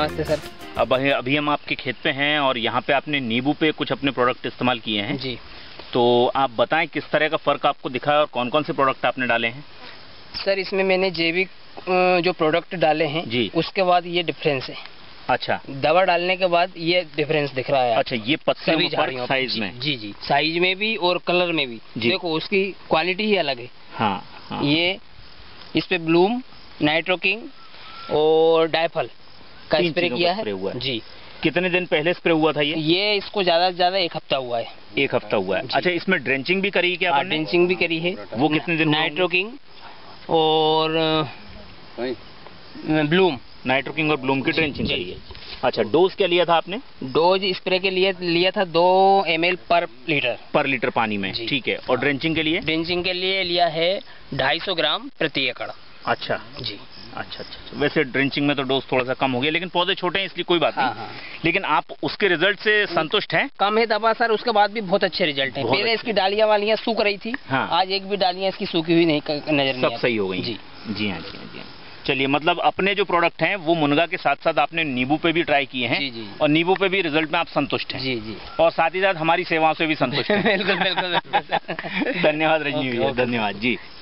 नमस्ते सर। अब अभी हम आपके खेत पे हैं और यहाँ पे आपने नींबू पे कुछ अपने प्रोडक्ट इस्तेमाल किए हैं जी। तो आप बताएं किस तरह का फ़र्क आपको दिखा है और कौन कौन से प्रोडक्ट आपने डाले हैं। सर इसमें मैंने जैविक जो प्रोडक्ट डाले हैं जी, उसके बाद ये डिफरेंस है। अच्छा, दवा डालने के बाद ये डिफरेंस दिख रहा है। अच्छा, ये पत्ते साइज में? जी जी, साइज में भी और कलर में भी। देखो उसकी क्वालिटी ही अलग है। हाँ, हाँ। ये इस पे ब्लूम, नाइट्रोकिंग और डायफल का स्प्रे किया है। जी। कितने दिन पहले स्प्रे हुआ था ये इसको ज्यादा से ज्यादा 1 हफ्ता हुआ है। 1 हफ्ता हुआ है। अच्छा, इसमें ड्रेंचिंग भी करी है क्या आपने? ड्रेंचिंग भी करी है। वो कितने दिन? नाइट्रोकिंग और ब्लूम। नाइट्रोकिंग और ब्लूम की ड्रेंचिंग करी है। अच्छा, डोज क्या लिया था आपने? डोज स्प्रे के लिए लिया था 2 ml पर लीटर पानी में। ठीक है। और ड्रेंचिंग के लिए? ड्रेंचिंग के लिए लिया है 250 ग्राम प्रति एकड़। अच्छा जी। अच्छा। वैसे ड्रेंचिंग में तो डोज थोड़ा सा कम हो गया, लेकिन पौधे छोटे हैं इसलिए कोई बात नहीं। हाँ। लेकिन आप उसके रिजल्ट से संतुष्ट हैं? कम है दवा सर, उसके बाद भी बहुत अच्छे रिजल्ट हैं। पहले इसकी डालियां वालियां सूख रही थी। हाँ। आज एक भी डालियां इसकी सूखी हुई नहीं नजर नहीं, सब सही हो गई। जी जी हाँ, जी हाँ, जी हाँ। चलिए, मतलब अपने जो प्रोडक्ट हैं वो मुनगा के साथ साथ आपने नींबू पे भी ट्राई किए हैं। जी। और नींबू पे भी रिजल्ट में आप संतुष्ट हैं। जी। और साथ ही साथ हमारी सेवाओं से भी संतुष्ट हैं। बिल्कुल। धन्यवाद रजनी भैया, धन्यवाद जी।